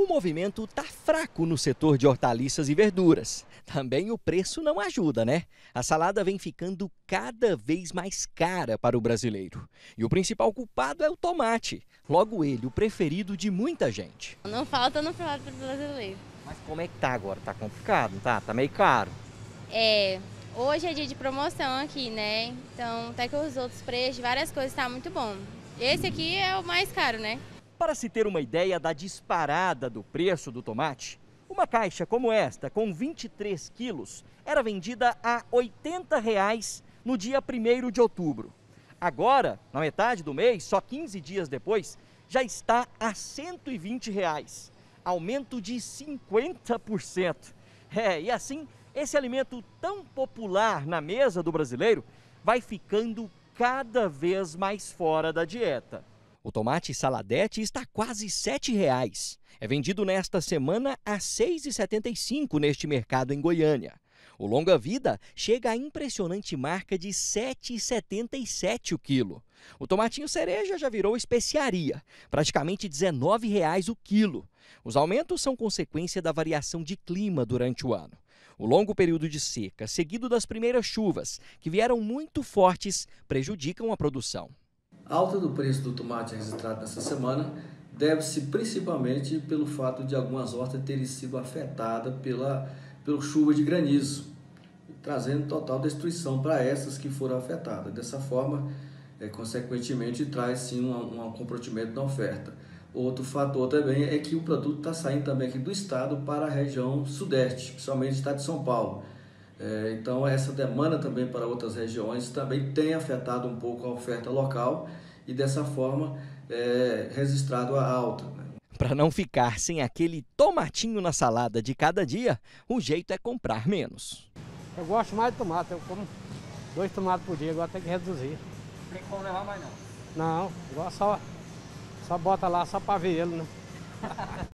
O movimento tá fraco no setor de hortaliças e verduras. Também o preço não ajuda, né? A salada vem ficando cada vez mais cara para o brasileiro. E o principal culpado é o tomate. Logo ele, o preferido de muita gente. Não falta no prato pro brasileiro. Mas como é que tá agora? Tá complicado, não tá? Tá meio caro. Hoje é dia de promoção aqui, né? Então até que os outros preços de várias coisas tá muito bom. Esse aqui é o mais caro, né? Para se ter uma ideia da disparada do preço do tomate, uma caixa como esta, com 23 quilos, era vendida a R$ 80 no dia 1º de outubro. Agora, na metade do mês, só 15 dias depois, já está a R$ 120, aumento de 50%. E assim, esse alimento tão popular na mesa do brasileiro vai ficando cada vez mais fora da dieta. O tomate saladete está quase R$ 7. É vendido nesta semana a R$ 6,75 neste mercado em Goiânia. O longa-vida chega à impressionante marca de R$ 7,77 o quilo. O tomatinho cereja já virou especiaria, praticamente R$ 19 o quilo. Os aumentos são consequência da variação de clima durante o ano. O longo período de seca, seguido das primeiras chuvas, que vieram muito fortes, prejudicam a produção. A alta do preço do tomate registrado nessa semana deve-se principalmente pelo fato de algumas hortas terem sido afetadas pela chuva de granizo, trazendo total destruição para essas que foram afetadas. Dessa forma, consequentemente, traz sim um comprometimento na oferta. Outro fator também é que o produto está saindo também aqui do estado para a região sudeste, principalmente o estado de São Paulo. Então essa demanda também para outras regiões também tem afetado um pouco a oferta local e dessa forma registrado a alta. Para não ficar sem aquele tomatinho na salada de cada dia, o jeito é comprar menos. Eu gosto mais de tomate, eu como 2 tomates por dia, agora tem que reduzir. Tem como levar mais não? Não, agora só bota lá só para ver ele, né?